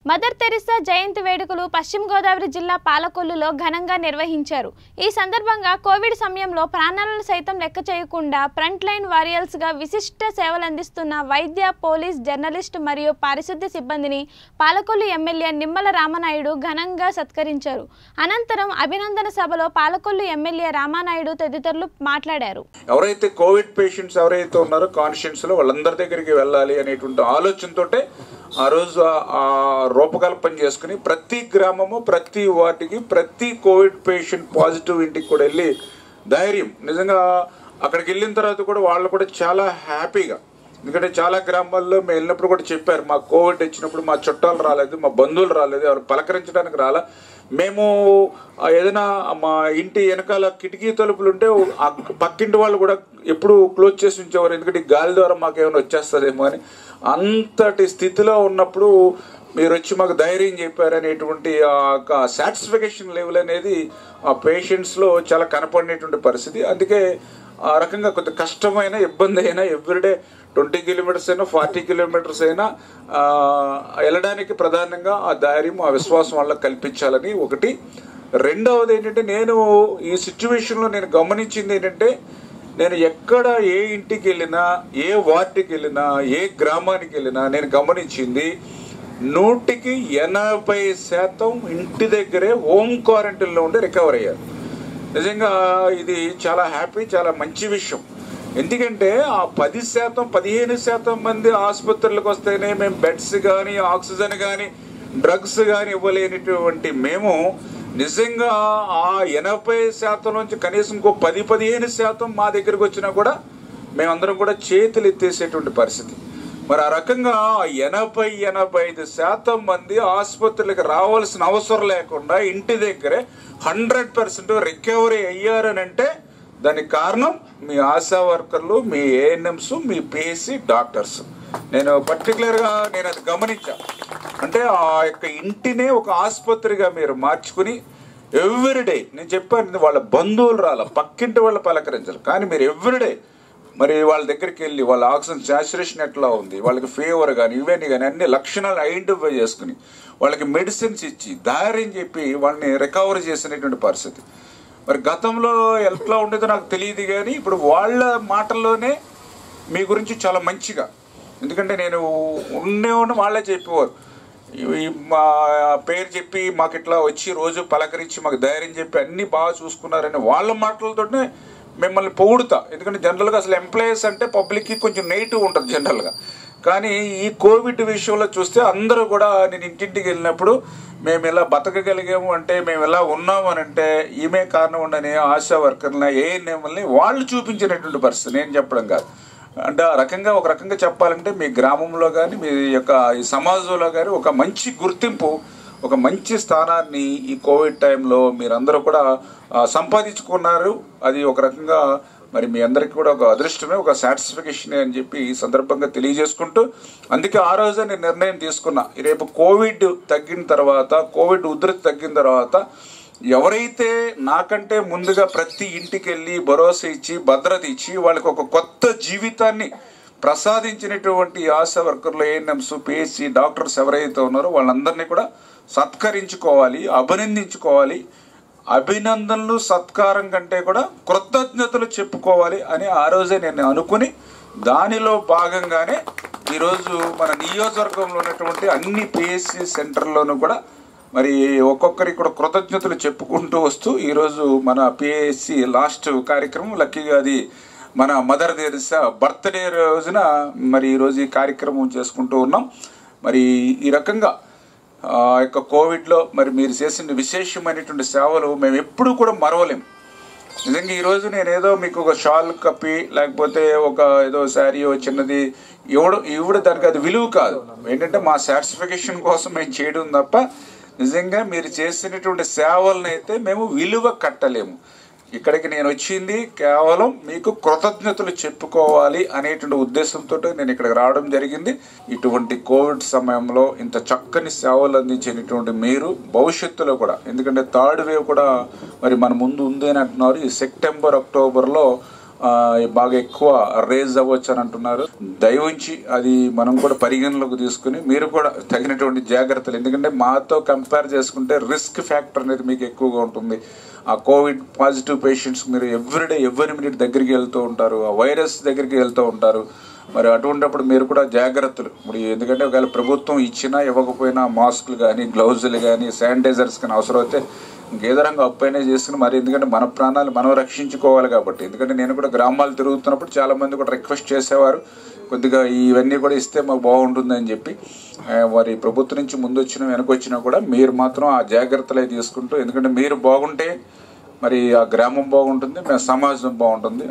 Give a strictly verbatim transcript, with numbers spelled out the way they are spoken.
Mother Teresa జయంతి వేడుకలు పశ్చిమ గోదావరి జిల్లా పాలకొల్లులో ఘనంగా నిర్వహించారు. ఈ సందర్భంగా కోవిడ్ సమయంలో ప్రాణాలను సైతం లెక్క చేయకుండా ఫ్రంట్ లైన్ వారియర్స్ గా విశిష్ట సేవలు అందిస్తున్న వైద్య, పోలీస్, జర్నలిస్ట్ మరియు పారిశుద్ధ్య సిబ్బందిని పాలకొల్లు ఎమ్మెల్యే నిమ్మల రామనాయుడు ఘనంగా సత్కరించారు. అనంతరం అభినందన సభలో పాలకొల్లు ఎమ్మెల్యే రామనాయుడు తదితరులు మాట్లాడారు. ఎవరైతే కోవిడ్ పేషెంట్స్ ఎవరైతే ఉన్నారో కాన్షియన్స్ లో వాళ్ళందరి దగ్గరికి వెళ్ళాలి అనేటువంటి ఆలోచనతోటే ఆ రోజు ఆ రూపకల్పన చేసుకుని ప్రతి గ్రామము, ప్రతి వాటికి, ప్రతి కోవిడ్ పేషెంట్ పాజిటివ్ ఇంటికి కూడా వెళ్ళి ధైర్యం నిజంగా అక్కడికి వెళ్ళిన తర్వాత కూడా వాళ్ళు కూడా చాలా హ్యాపీగా, ఎందుకంటే చాలా గ్రామాల్లో మేము వెళ్ళినప్పుడు కూడా చెప్పారు, మా కోవిడ్ వచ్చినప్పుడు మా చుట్టాలు రాలేదు, మా బంధువులు రాలేదు, ఎవరు పలకరించడానికి రాలా, మేము ఏదైనా మా ఇంటి వెనకాల కిటికీ తలుపులు ఉంటే పక్కింటి వాళ్ళు కూడా ఎప్పుడు క్లోజ్ చేసి ఉంచేవారు, ఎందుకంటే గాలి ద్వారా మాకు ఏమైనా వచ్చేస్తుందేమో అని. అంతటి స్థితిలో ఉన్నప్పుడు మీరు వచ్చి మాకు ధైర్యం చెప్పారనేటువంటి ఆ సాటిస్ఫికేషన్ లెవెల్ అనేది ఆ పేషెంట్స్లో చాలా కనపడినటువంటి పరిస్థితి. అందుకే ఆ రకంగా కొంత కష్టమైన, ఇబ్బంది అయినా ఎవ్రీడే ట్వంటీ కిలోమీటర్స్ అయినా ఫార్టీ కిలోమీటర్స్ అయినా వెళ్ళడానికి ప్రధానంగా ఆ ధైర్యం, ఆ విశ్వాసం వాళ్ళకి కల్పించాలని ఒకటి. రెండవది ఏంటంటే, నేను ఈ సిచ్యువేషన్లో నేను గమనించింది ఏంటంటే, నేను ఎక్కడ ఏ ఇంటికి వెళ్ళినా, ఏ వార్డుకి వెళ్ళినా, ఏ గ్రామానికి వెళ్ళినా నేను గమనించింది నూటికి ఎనభై శాతం ఇంటి దగ్గరే హోమ్ క్వారంటైన్లో ఉండి రికవర్ అయ్యారు. నిజంగా ఇది చాలా హ్యాపీ, చాలా మంచి విషయం. ఎందుకంటే ఆ పది శాతం పదిహేను శాతం మంది ఆసుపత్రులకు వస్తేనే మేము బెడ్స్ కానీ, ఆక్సిజన్ కానీ, డ్రగ్స్ కానీ ఇవ్వలేనిటువంటి మేము నిజంగా ఆ ఎనభై శాతం నుంచి కనీసం ఇంకో పది పదిహేను శాతం మా దగ్గరకు వచ్చినా కూడా మేమందరం కూడా చేతులు ఎత్తేసేటువంటి పరిస్థితి. మరి ఆ రకంగా ఎనభై ఎనభై ఐదు శాతం మంది ఆసుపత్రులకు రావాల్సిన అవసరం లేకుండా ఇంటి దగ్గరే హండ్రెడ్ పర్సెంట్ రికవరీ అయ్యారని అంటే దానికి కారణం మీ ఆశా వర్కర్లు, మీ ఏఎన్ఎంస్, మీ పిహెచ్సి డాక్టర్స్. నేను పర్టికులర్గా నేను అది గమనించా. అంటే ఆ యొక్క ఇంటినే ఒక ఆసుపత్రిగా మీరు మార్చుకుని ఎవ్రీడే, నేను చెప్పాను వాళ్ళ బంధువులు రాల, పక్కింటి వాళ్ళు పలకరించారు, కానీ మీరు ఎవ్రీడే మరి వాళ్ళ దగ్గరికి వెళ్ళి వాళ్ళ ఆక్సిజన్ సాచురేషన్ ఎట్లా ఉంది, వాళ్ళకి ఫీవర్ కానీ ఇవన్నీ కానీ అన్ని లక్షణాలు ఐడెంటిఫై చేసుకుని వాళ్ళకి మెడిసిన్స్ ఇచ్చి ధైర్యం చెప్పి వాళ్ళని రికవరీ చేసినటువంటి పరిస్థితి. మరి గతంలో ఎట్లా ఉండేదో నాకు తెలియదు, కానీ ఇప్పుడు వాళ్ళ మాటల్లోనే మీ గురించి చాలా మంచిగా, ఎందుకంటే నేను ఉండే ఉన్న వాళ్ళే చెప్పేవారు, మా పేరు చెప్పి మాకు ఇట్లా వచ్చి రోజు పలకరించి మాకు ధైర్యం చెప్పి అన్నీ బాగా చూసుకున్నారని వాళ్ళ మాటలతోనే మిమ్మల్ని పొగుడుతా. ఎందుకంటే జనరల్గా అసలు ఎంప్లాయీస్ అంటే పబ్లిక్కి కొంచెం నెగిటివ్ ఉంటుంది జనరల్గా, కానీ ఈ కోవిడ్ విషయంలో చూస్తే అందరూ కూడా నేను ఇంటింటికి వెళ్ళినప్పుడు మేము ఎలా బతకగలిగాము అంటే, మేము ఎలా ఉన్నాము అని అంటే ఈమె కారణం ఉండని ఆశా వర్కర్లని, ఏఎన్ఎంలని వాళ్ళు చూపించినటువంటి పరిస్థితి, నేను చెప్పడం కాదు. అంటే ఆ రకంగా ఒక రకంగా చెప్పాలంటే మీ గ్రామంలో కానీ, మీ యొక్క ఈ సమాజంలో కానీ ఒక మంచి గుర్తింపు, ఒక మంచి స్థానాన్ని ఈ కోవిడ్ టైంలో మీరందరూ కూడా సంపాదించుకున్నారు. అది ఒక రకంగా మరి మీ అందరికీ కూడా ఒక అదృష్టమే, ఒక సాటిస్ఫికేషనే అని చెప్పి ఈ సందర్భంగా తెలియజేసుకుంటూ, అందుకే ఆ రోజే నేను నిర్ణయం తీసుకున్నా, రేపు కోవిడ్ తగ్గిన తర్వాత, కోవిడ్ ఉధృతి తగ్గిన తర్వాత ఎవరైతే నాకంటే ముందుగా ప్రతి ఇంటికి వెళ్ళి భరోసా ఇచ్చి భద్రత ఇచ్చి వాళ్ళకి ఒక కొత్త జీవితాన్ని ప్రసాదించినటువంటి ఆశా వర్కర్లు, ఏఎన్ఎంస్, పిహెచ్సి డాక్టర్స్ ఎవరైతే ఉన్నారో వాళ్ళందరినీ కూడా సత్కరించుకోవాలి, అభినందించుకోవాలి. అభినందనలు సత్కారం కంటే కూడా కృతజ్ఞతలు చెప్పుకోవాలి అని ఆ రోజే నేను అనుకుని, దానిలో భాగంగానే ఈరోజు మన నియోజకవర్గంలో ఉన్నటువంటి అన్ని పిహెచ్సి సెంటర్లోనూ కూడా మరి ఒక్కొక్కరికి కూడా కృతజ్ఞతలు చెప్పుకుంటూ వస్తూ ఈరోజు మన పిహెచ్సి లాస్ట్ కార్యక్రమం లక్కీగా అది మన మదర్ తెరిసా బర్త్డే రోజున మరి ఈరోజు ఈ కార్యక్రమం చేసుకుంటూ ఉన్నాం. మరి ఈ రకంగా ఆ యొక్క కోవిడ్లో మరి మీరు చేసిన విశేషమైనటువంటి సేవలు మేము ఎప్పుడూ కూడా మరవలేం. నిజంగా ఈరోజు నేను ఏదో మీకు ఒక షాల్ కప్పి లేకపోతే ఒక ఏదో శారీ చిన్నది ఇవ్వడం ఇవ్వడం దానికి అది విలువ కాదు. ఏంటంటే మా సాటిస్ఫికేషన్ కోసం మేము చేయడం తప్ప నిజంగా మీరు చేసినటువంటి సేవలను అయితే మేము విలువ కట్టలేము. ఇక్కడికి నేను వచ్చింది కేవలం మీకు కృతజ్ఞతలు చెప్పుకోవాలి అనేటువంటి ఉద్దేశంతో నేను ఇక్కడికి రావడం జరిగింది. ఇటువంటి కోవిడ్ సమయంలో ఇంత చక్కని సేవలు అందించినటువంటి మీరు భవిష్యత్తులో కూడా, ఎందుకంటే థర్డ్ వేవ్ కూడా మరి మన ముందు ఉంది అని అంటున్నారు, ఈ సెప్టెంబర్ అక్టోబర్లో బాగా ఎక్కువ రేజ్ అవ్వచ్చు అని అంటున్నారు. దయవుంచి అది మనం కూడా పరిగణలోకి తీసుకుని మీరు కూడా తగినటువంటి జాగ్రత్తలు, ఎందుకంటే మాతో కంపేర్ చేసుకుంటే రిస్క్ ఫ్యాక్టర్ అనేది మీకు ఎక్కువగా ఉంటుంది. ఆ కోవిడ్ పాజిటివ్ పేషెంట్స్ మీరు ఎవ్రీడే ఎవ్రీ మినిట్ దగ్గరికి వెళ్తూ ఉంటారు, ఆ వైరస్ దగ్గరికి వెళ్తూ ఉంటారు. మరి అటువంటిప్పుడు మీరు కూడా జాగ్రత్తలు, మరి ఎందుకంటే ఒకవేళ ప్రభుత్వం ఇచ్చినా ఇవ్వకపోయినా మాస్కులు కానీ గ్లౌజులు కానీ శానిటైజర్స్ కానీ అవసరమైతే గేదరంగా అప్పైనా చేసుకుని మరి, ఎందుకంటే మన ప్రాణాలు మనం రక్షించుకోవాలి కాబట్టి. ఎందుకంటే నేను కూడా గ్రామాలు తిరుగుతున్నప్పుడు చాలా మంది కూడా రిక్వెస్ట్ చేసేవారు, కొద్దిగా ఇవన్నీ కూడా ఇస్తే మాకు బాగుంటుందని చెప్పి. మరి ప్రభుత్వం నుంచి ముందు వచ్చినా వెనక వచ్చినా కూడా మీరు మాత్రం ఆ జాగ్రత్తలే తీసుకుంటూ, ఎందుకంటే మీరు బాగుంటే మరి ఆ గ్రామం బాగుంటుంది, సమాజం బాగుంటుంది.